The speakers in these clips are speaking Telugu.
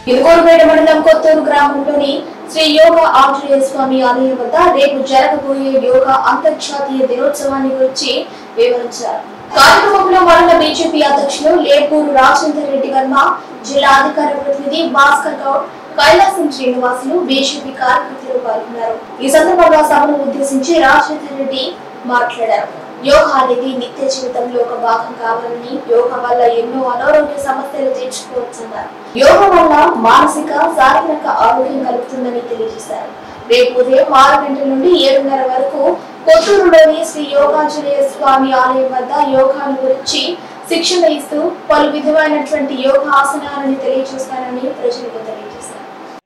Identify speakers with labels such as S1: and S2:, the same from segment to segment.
S1: ఇనుగోలుపేట మండలం కొత్తూరు గ్రామంలోని శ్రీ యోగా ఆంజనేయ స్వామి ఆలయం వద్ద రేపు జరగబోయే యోగా అంతర్జాతీయ దినోత్సవాన్ని గురించి వివరించారు. కార్యక్రమంలో మండల బీజేపీ అధ్యక్షులు లేపూరు రాజేందర్ రెడ్డి వర్మ, జిల్లా అధికార ప్రతినిధి భాస్కర్ గౌడ్, కైలాసం శ్రీనివాసులు, బీజేపీ కార్యకర్తలు పాల్గొన్నారు. ఈ సందర్భంగా సభను ఉద్దేశించి రాజేందర్ రెడ్డి మాట్లాడారు. యోగా అనేది నిత్య జీవితంలో ఒక భాగం కావాలని, యోగా వల్ల ఎన్నో అనారోగ్య సమస్యలు తీర్చుకోవచ్చన్నారు. యోగా వల్ల మానసిక, శారీరక ఆరోగ్యం కలుగుతుందని తెలియజేశారు. రేపు ఉదయం 6 గంటల నుండి 7:30 వరకు కొత్తూరులోని శ్రీ యోగాంజనేయ స్వామి ఆలయం వద్ద యోగాను గురించి శిక్షణ ఇస్తూ పలు విధమైనటువంటి యోగా ఆసనాలను తెలియజేస్తానని ప్రజలకు తెలియజేశారు.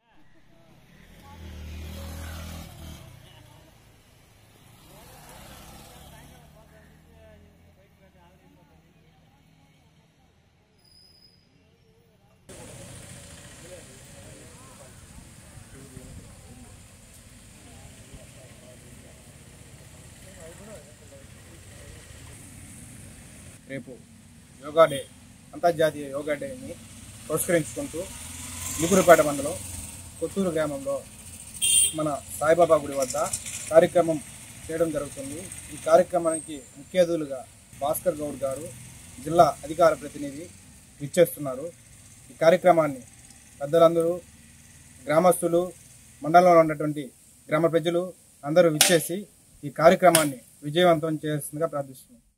S2: రేపు యోగా డే, అంతర్జాతీయ యోగా డేని పురస్కరించుకుంటూ ఇనుగోలుపేట మండలం కొత్తూరు గ్రామంలో మన సాయిబాబా గుడి వద్ద కార్యక్రమం చేయడం జరుగుతుంది. ఈ కార్యక్రమానికి ముఖ్య అతిథులుగా భాస్కర్ గౌడ్ గారు, జిల్లా అధికార ప్రతినిధి విచ్చేస్తున్నారు. ఈ కార్యక్రమాన్ని పెద్దలందరూ, గ్రామస్తులు, మండలంలో ఉన్నటువంటి గ్రామ ప్రజలు అందరూ విచ్చేసి ఈ కార్యక్రమాన్ని విజయవంతం చేయాల్సిందిగా ప్రార్థిస్తున్నాం.